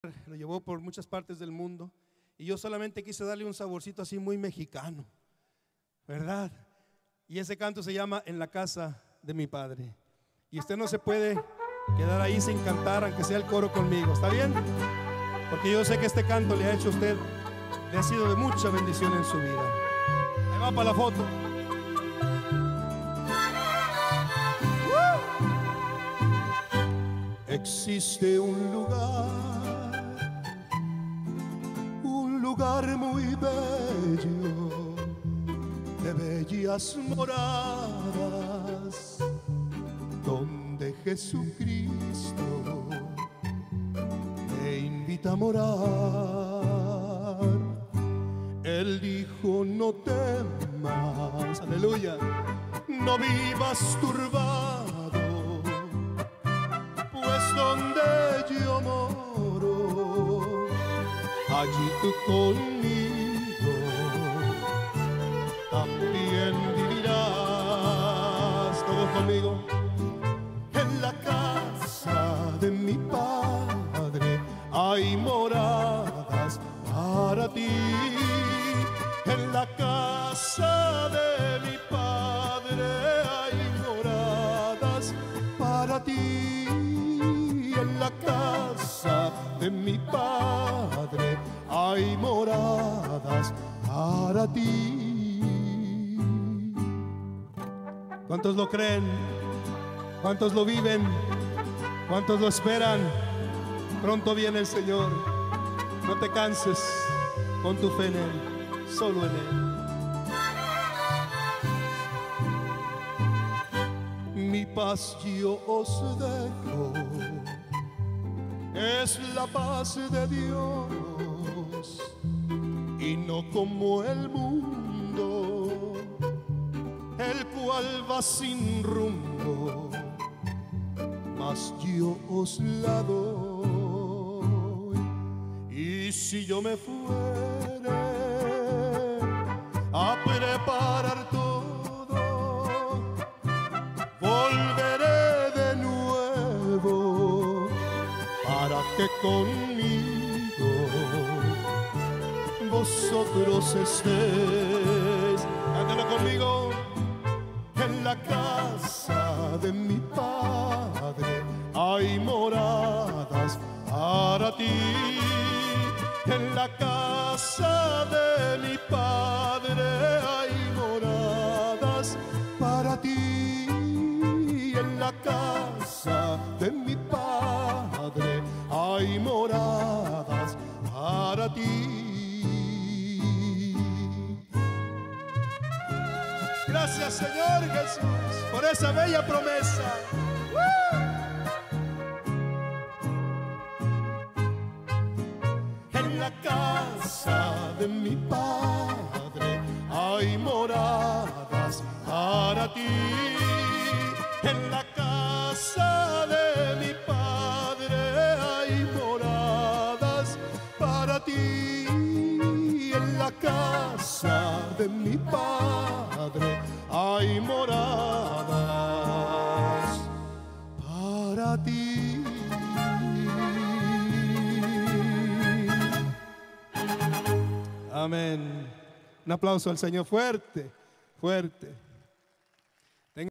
Lo llevó por muchas partes del mundo y yo solamente quise darle un saborcito así muy mexicano, ¿verdad? Y ese canto se llama En la casa de mi padre. Y usted no se puede quedar ahí sin cantar, aunque sea el coro conmigo, ¿está bien? Porque yo sé que este canto le ha hecho a usted, le ha sido de mucha bendición en su vida. Ahí va para la foto. Existe un lugar muy bello, de bellas moradas, donde Jesucristo me invita a morar. Él dijo: no temas, aleluya, no vivas turbado, pues donde yo moro, allí tú conmigo también vivirás. Todos conmigo. En la casa de mi Padre hay moradas para ti. En la casa de mi Padre hay moradas para ti. En la casa de mi Padre hay moradas para ti. ¿Cuántos lo creen? ¿Cuántos lo viven? ¿Cuántos lo esperan? Pronto viene el Señor. No te canses, pon tu fe en Él, solo en Él. Mi paz yo os dejo, es la paz de Dios, y no como el mundo, el cual va sin rumbo, mas yo os la doy. Y si yo me fuere a preparar todo, volveré de nuevo para que conmigo vosotros estéis. Cántalo conmigo. En la casa de mi Padre hay moradas para ti. En la casa de mi Padre hay moradas para ti. En la casa de mi Padre hay moradas para ti. Gracias, Señor Jesús, por esa bella promesa. En la casa de mi Padre hay moradas para ti. En la casa de mi Padre hay moradas para ti. En la casa de mi Padre hay moradas para ti. Amén. Un aplauso al Señor fuerte, fuerte.